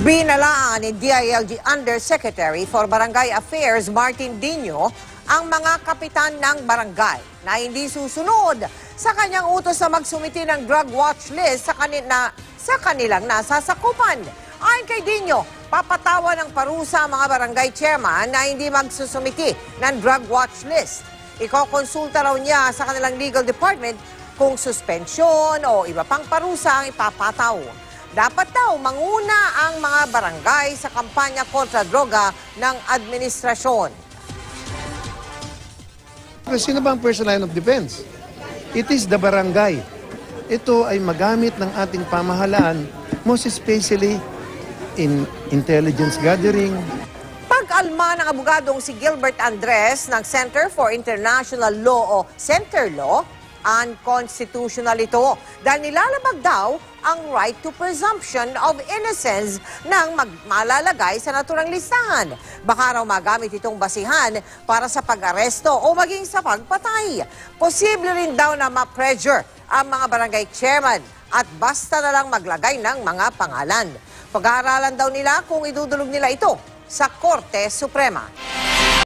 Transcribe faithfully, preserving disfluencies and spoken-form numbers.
Binalaan ni D I L G Undersecretary for Barangay Affairs Martin Diño ang mga kapitan ng barangay na hindi susunod sa kanyang utos na magsumiti ng drug watch list sa, kanina, sa kanilang nasasakupan. Ayon kay Diño, papatawa ng parusa ang mga barangay chairman na hindi magsusumiti ng drug watch list. Ikokonsulta raw niya sa kanilang legal department kung suspensyon o iba pang parusa ang ipapataw. Dapat daw manguna ang mga barangay sa kampanya kontra droga ng administrasyon. Sino ba ang first line of defense? It is the barangay. Ito ay magamit ng ating pamahalaan, most especially in intelligence gathering. Pag-alma ng abogadong si Gilbert Andres ng Center for International Law o Center Law, unconstitutional ito dahil nilalabag daw ang right to presumption of innocence ng malalagay sa naturang listahan. Baka raw magamit itong basihan para sa pag-aresto o maging sa pagpatay. Posible rin daw na ma-pressure ang mga barangay chairman at basta na lang maglagay ng mga pangalan. Pag-aaralan daw nila kung idudulog nila ito sa Korte Suprema.